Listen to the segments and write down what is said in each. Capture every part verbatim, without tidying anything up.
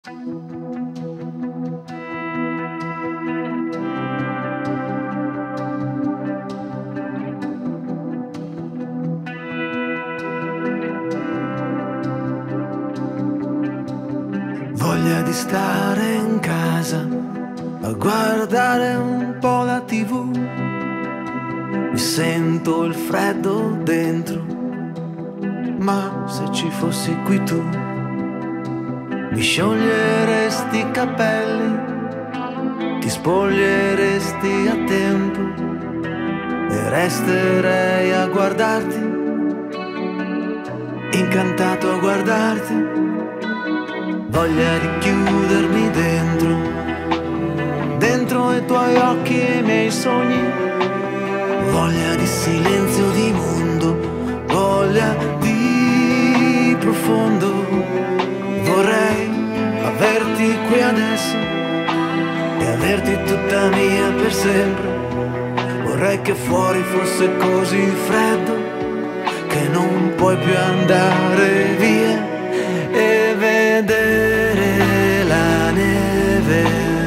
Voglia di stare in casa a guardare un po' la tivù. Mi sento il freddo dentro, ma se ci fossi qui tu mi scioglieresti i capelli, ti spoglieresti a tempo e resterei a guardarti, incantato a guardarti. Voglia di chiudermi dentro, dentro i tuoi occhi e i miei sogni. Voglia di silenzio di mondo, voglia di profondo. Vorrei averti qui adesso e averti tutta mia per sempre. Vorrei che fuori fosse così freddo che non puoi più andare via e vedere la neve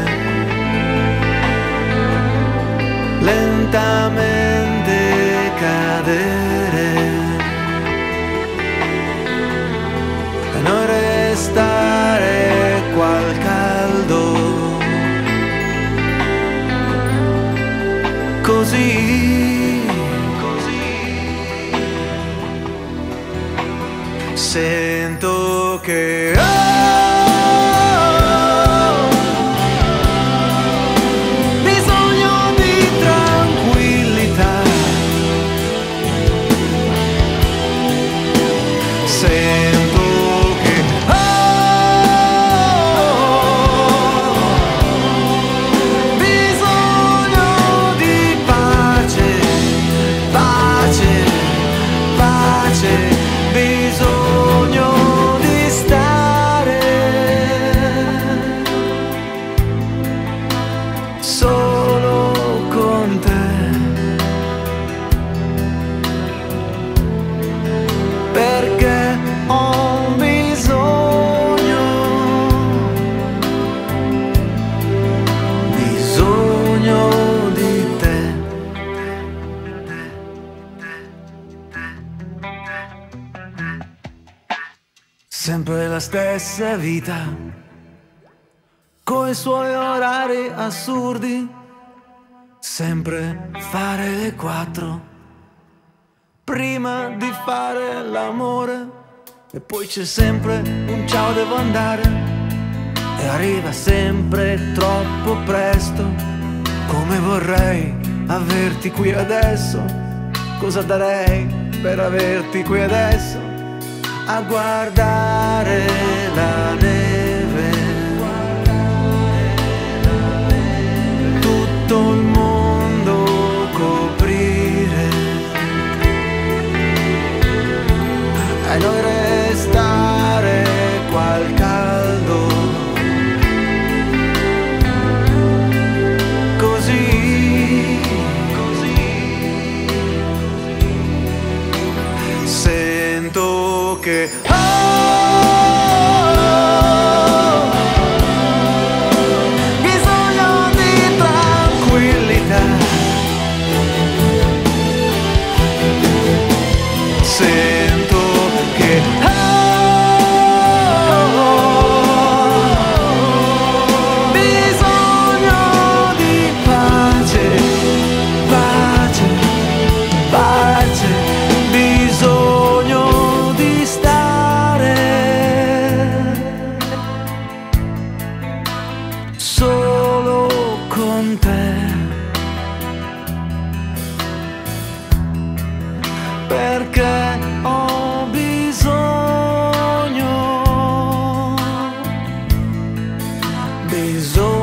lentamente cadere e noi restare qua al caldo, così, così. Sento che sempre la stessa vita, coi suoi orari assurdi, sempre fare le quattro prima di fare l'amore, e poi c'è sempre un ciao devo andare, e arriva sempre troppo presto. Come vorrei averti qui adesso, cosa darei per averti qui adesso, a guardare la neve, tutto il mondo coprire e noi restare qua al caldo, così, così. Sento che perché ho bisogno, bisogno